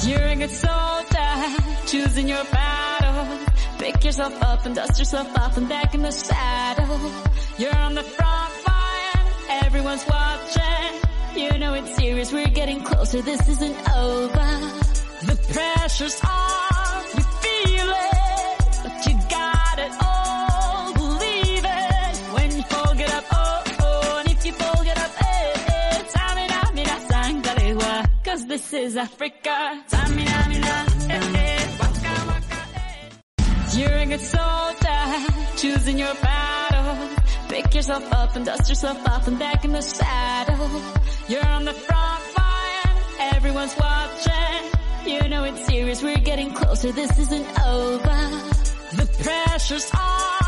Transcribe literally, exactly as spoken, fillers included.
You're a good soldier, choosing your battle. Pick yourself up and dust yourself off and back in the saddle. You're on the front line, everyone's watching. You know it's serious, we're getting closer, this isn't over. The pressure's on, you feel it, but you got it all, believe it. When you fall, get up, oh, oh, and if you fall, get up, eh, eh. Tamina, mina, sangalewa, cause this is Africa. Tamina, mina, eh, eh, waka, waka, eh. You're a good soldier, choosing your battle. Pick yourself up and dust yourself off and back in the saddle. You're on the front line, everyone's watching. You know it's serious, we're getting closer, this isn't over. The pressure's on.